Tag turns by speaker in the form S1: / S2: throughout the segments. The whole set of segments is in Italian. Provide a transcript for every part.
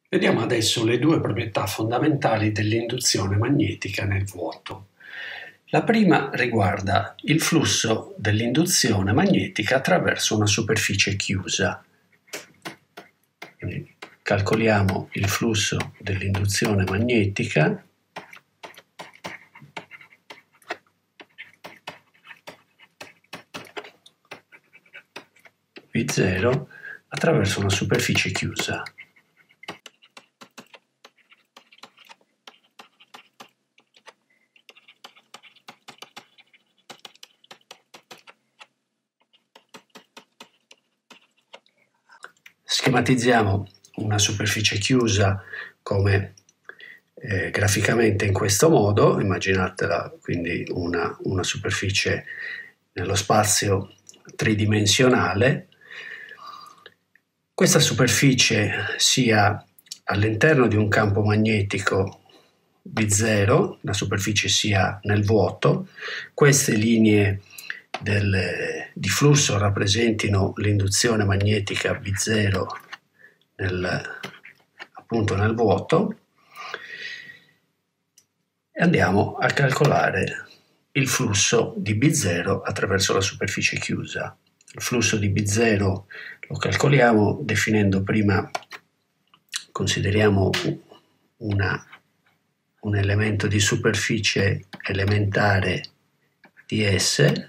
S1: Vediamo adesso le due proprietà fondamentali dell'induzione magnetica nel vuoto. La prima riguarda il flusso dell'induzione magnetica attraverso una superficie chiusa. Quindi calcoliamo il flusso dell'induzione magnetica V0 attraverso una superficie chiusa. Schematizziamo una superficie chiusa come graficamente in questo modo. Immaginatela quindi una superficie nello spazio tridimensionale. Questa superficie sia all'interno di un campo magnetico B0, la superficie sia nel vuoto, queste linee di flusso rappresentino l'induzione magnetica B0 appunto nel vuoto, e andiamo a calcolare il flusso di B0 attraverso la superficie chiusa. Il flusso di B0 lo calcoliamo definendo prima, consideriamo un elemento di superficie elementare ds,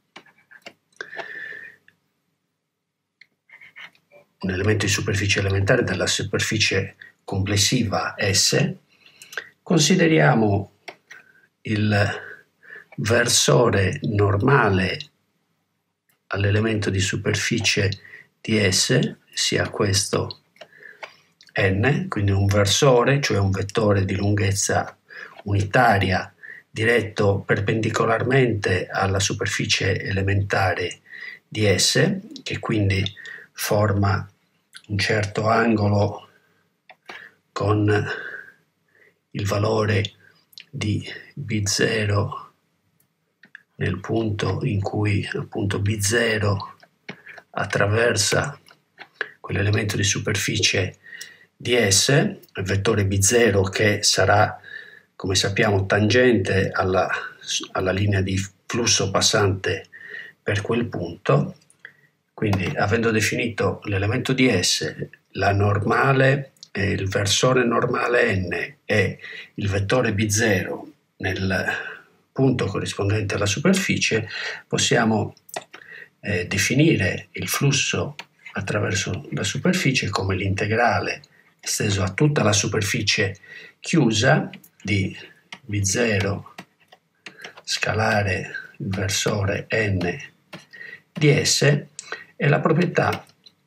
S1: un elemento di superficie elementare della superficie complessiva S. Consideriamo il versore normale all'elemento di superficie ds, sia questo n, quindi un versore, cioè un vettore di lunghezza unitaria diretto perpendicolarmente alla superficie elementare di S, che quindi forma un certo angolo con il valore di B0 nel punto in cui appunto B0 attraversa quell'elemento di superficie ds, il vettore B0 che sarà, come sappiamo, tangente alla linea di flusso passante per quel punto. Quindi, avendo definito l'elemento ds, la normale, il versore normale n e il vettore B0 nel punto corrispondente alla superficie, possiamo definire il flusso attraverso la superficie come l'integrale esteso a tutta la superficie chiusa di B0 scalare il versore n ds, e la proprietà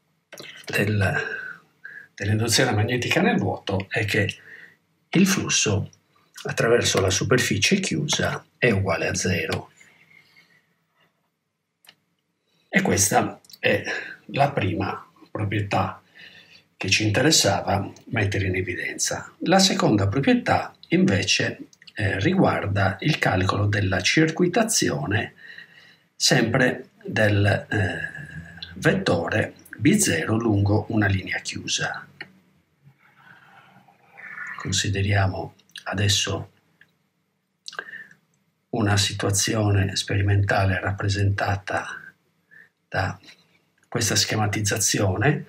S1: dell'induzione magnetica nel vuoto è che il flusso attraverso la superficie chiusa è uguale a 0. E questa è la prima proprietà che ci interessava mettere in evidenza. La seconda proprietà invece riguarda il calcolo della circuitazione sempre del vettore B0 lungo una linea chiusa. Consideriamo adesso una situazione sperimentale rappresentata da questa schematizzazione.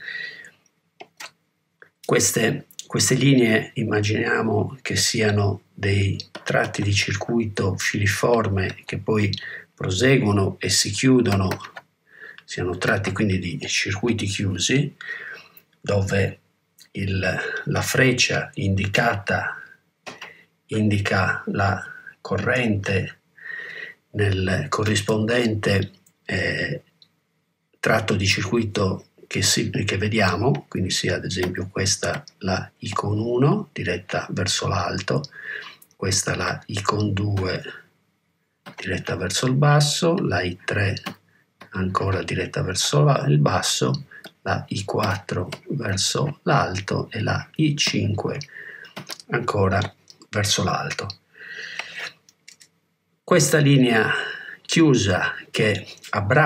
S1: Queste linee immaginiamo che siano dei tratti di circuito filiforme che poi proseguono e si chiudono, siano tratti quindi di circuiti chiusi, dove la freccia indicata indica la corrente nel corrispondente tratto di circuito che vediamo, quindi sia ad esempio questa la I con 1 diretta verso l'alto, questa la I con 2 diretta verso il basso, la I3 ancora diretta verso il basso, la I4 verso l'alto e la I5 ancora verso l'alto. Questa linea chiusa che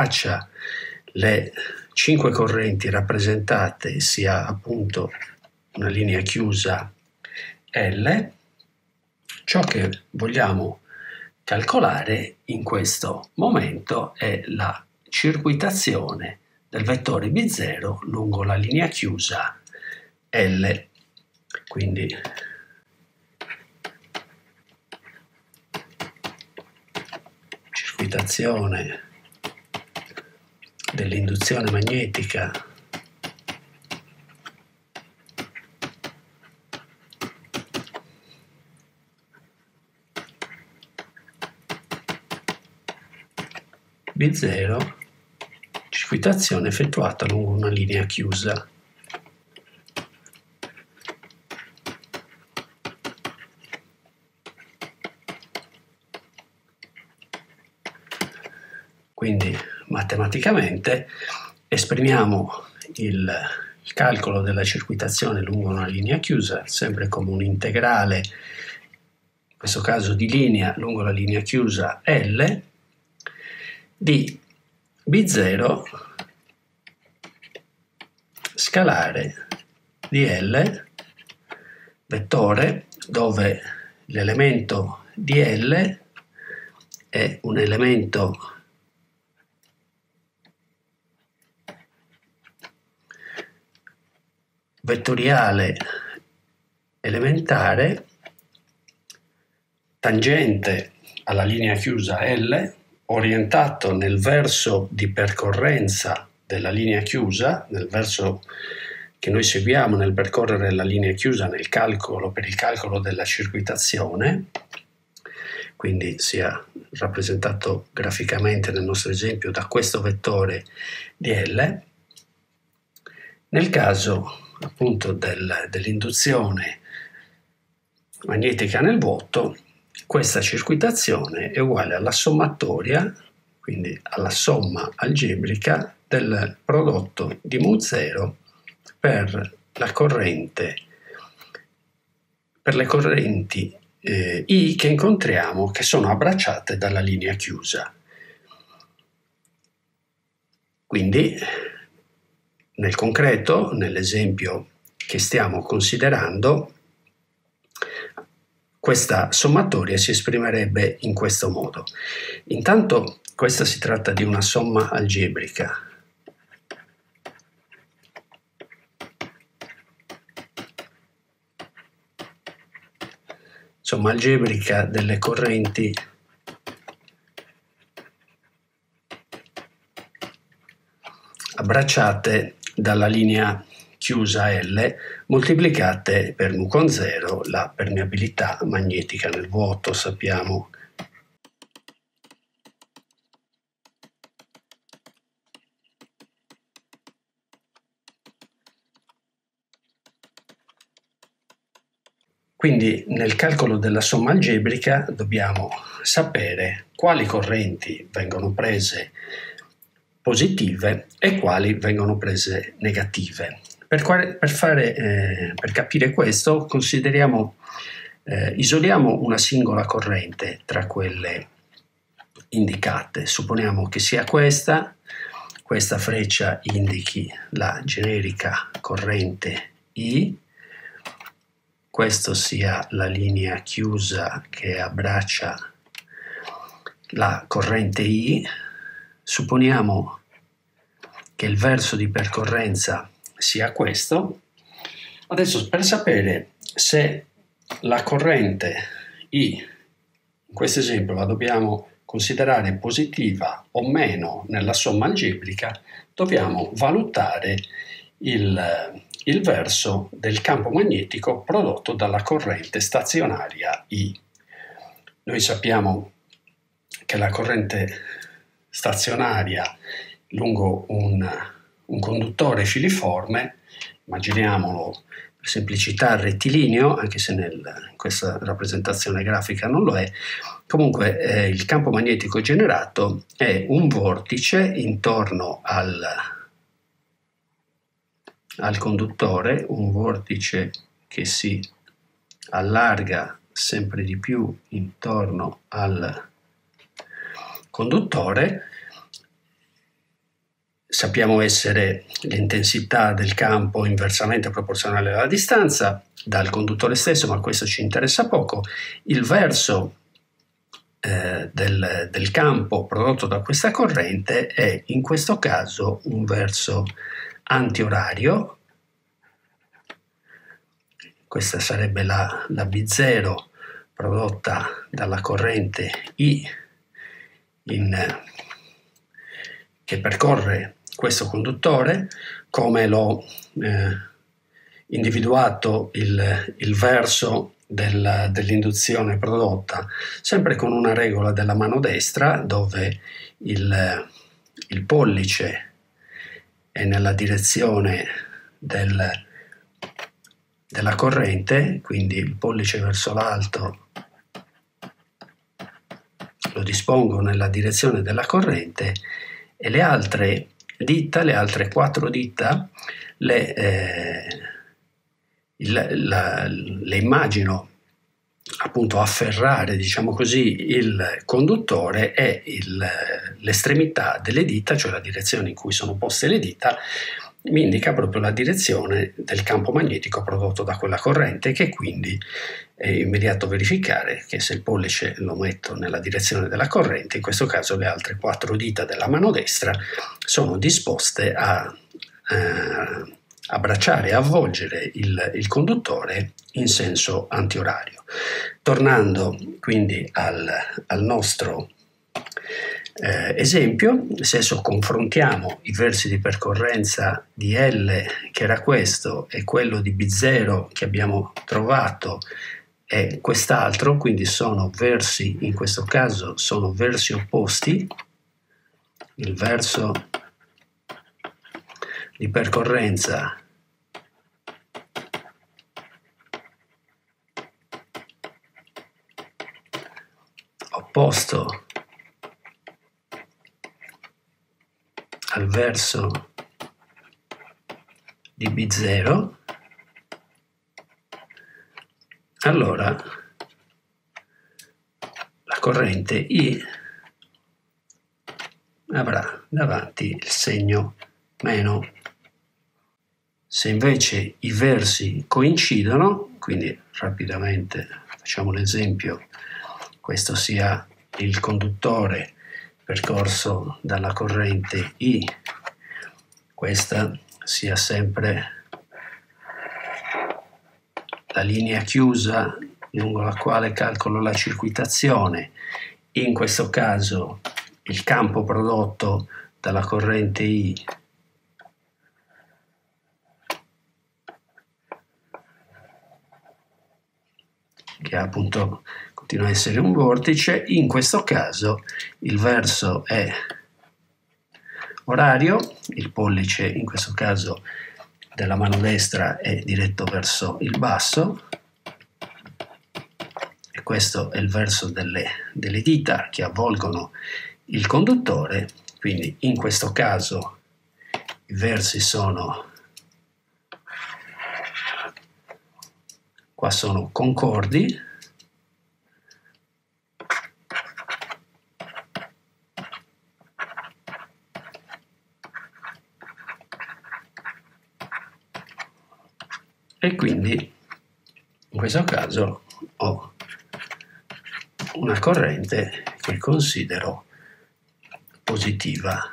S1: abbraccia le 5 correnti rappresentate sia appunto una linea chiusa L, ciò che vogliamo calcolare in questo momento è la circuitazione del vettore B0 lungo la linea chiusa L. Quindi circuitazione dell'induzione magnetica B0, circuitazione effettuata lungo una linea chiusa. Quindi matematicamente esprimiamo il calcolo della circuitazione lungo una linea chiusa sempre come un integrale, in questo caso di linea lungo la linea chiusa L, di B0 scalare di L, vettore dove l'elemento di L è un elemento vettoriale elementare tangente alla linea chiusa L, orientato nel verso di percorrenza della linea chiusa, nel verso che noi seguiamo nel percorrere la linea chiusa per il calcolo della circuitazione, quindi sia rappresentato graficamente nel nostro esempio da questo vettore di L. Nel caso appunto dell'induzione magnetica nel vuoto, questa circuitazione è uguale alla sommatoria, quindi alla somma algebrica del prodotto di μ0 per la corrente, per le correnti I che incontriamo che sono abbracciate dalla linea chiusa. Quindi nel concreto, nell'esempio che stiamo considerando, questa sommatoria si esprimerebbe in questo modo. Intanto questa si tratta di una somma algebrica. Somma algebrica delle correnti abbracciate dalla linea chiusa L moltiplicate per μ con 0 la permeabilità magnetica nel vuoto, sappiamo. Quindi nel calcolo della somma algebrica dobbiamo sapere quali correnti vengono prese positive e quali vengono prese negative. Per capire questo isoliamo una singola corrente tra quelle indicate. Supponiamo che sia questa freccia indichi la generica corrente I, questo sia la linea chiusa che abbraccia la corrente I. Supponiamo che il verso di percorrenza sia questo. Adesso, per sapere se la corrente I, in questo esempio, la dobbiamo considerare positiva o meno nella somma algebrica, dobbiamo valutare il verso del campo magnetico prodotto dalla corrente stazionaria I. Noi sappiamo che la corrente stazionaria lungo un conduttore filiforme, immaginiamolo per semplicità rettilineo, anche se in questa rappresentazione grafica non lo è, comunque il campo magnetico generato è un vortice intorno al conduttore, un vortice che si allarga sempre di più intorno al conduttore. sappiamo essere l'intensità del campo inversamente proporzionale alla distanza dal conduttore stesso, ma questo ci interessa poco. Il verso del campo prodotto da questa corrente è in questo caso un verso antiorario. Questa sarebbe la B0 prodotta dalla corrente I che percorre questo conduttore. Come l'ho individuato il verso dell'induzione prodotta, sempre con una regola della mano destra, dove il pollice è nella direzione della corrente, quindi il pollice verso l'alto lo dispongo nella direzione della corrente, e le altre dita, le altre 4 dita, le immagino appunto afferrare, diciamo così, il conduttore, e l'estremità delle dita, cioè la direzione in cui sono poste le dita, mi indica proprio la direzione del campo magnetico prodotto da quella corrente, che quindi è immediato verificare che se il pollice lo metto nella direzione della corrente, in questo caso le altre 4 dita della mano destra sono disposte a abbracciare e avvolgere il conduttore in senso antiorario. Tornando quindi al nostro esempio, se adesso confrontiamo i versi di percorrenza di L, che era questo, e quello di B0 che abbiamo trovato e quest'altro, quindi sono versi, in questo caso sono versi opposti. Il verso di percorrenza opposto al verso di B0, allora la corrente I avrà davanti il segno meno. Se invece i versi coincidono, quindi rapidamente facciamo l'esempio, questo sia il conduttore percorso dalla corrente I, questa sia sempre la linea chiusa lungo la quale calcolo la circuitazione, in questo caso il campo prodotto dalla corrente I che appunto continua a essere un vortice, in questo caso il verso è orario, il pollice in questo caso della mano destra è diretto verso il basso, e questo è il verso delle dita che avvolgono il conduttore, quindi in questo caso i versi sono qua, sono concordi, e quindi in questo caso ho una corrente che considero positiva.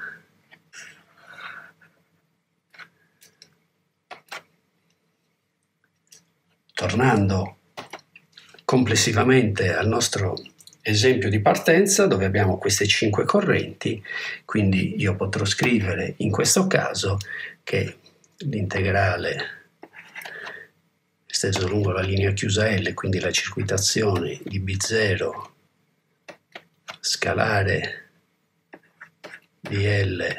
S1: Tornando complessivamente al nostro esempio di partenza, dove abbiamo queste 5 correnti, quindi io potrò scrivere in questo caso che l'integrale esteso lungo la linea chiusa L, quindi la circuitazione di B0 scalare dl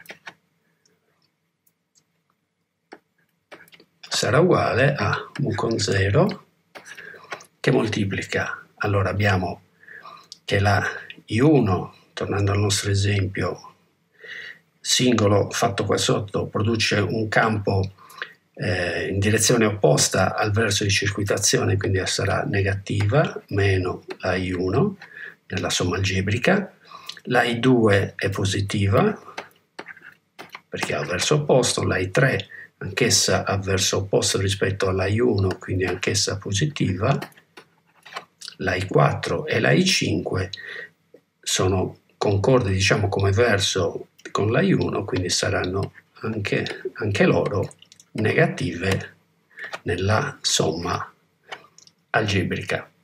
S1: sarà uguale a mu con 0 che moltiplica. Allora abbiamo che la I1, tornando al nostro esempio, singolo fatto qua sotto, produce un campo in direzione opposta al verso di circuitazione, quindi sarà negativa, meno la I1 nella somma algebrica. La I2 è positiva, perché ha verso opposto, la I3 anch'essa ha verso opposto rispetto alla I1, quindi anch'essa positiva, la I4 e la I5 sono concordi, diciamo, come verso con la I1, quindi saranno anche loro negative nella somma algebrica.